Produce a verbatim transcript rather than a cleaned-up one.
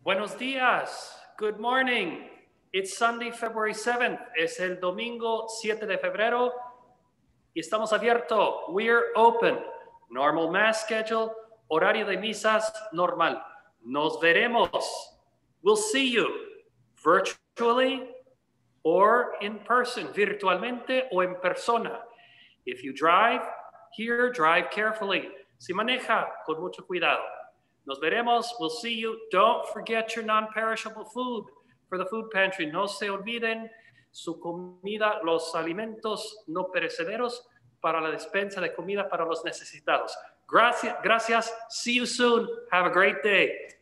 Buenos días. Good morning. It's Sunday, February seventh. Es el domingo siete de febrero y estamos abiertos. We're open. Normal mass schedule. Horario de misas normal. Nos veremos. We'll see you virtually or in person, virtualmente o en persona. If you drive here, drive carefully. Si maneja, con mucho cuidado. Nos veremos. We'll see you. Don't forget your non-perishable food for the food pantry. No se olviden su comida, los alimentos no perecederos para la despensa de comida para los necesitados. Gracias. Gracias. See you soon. Have a great day.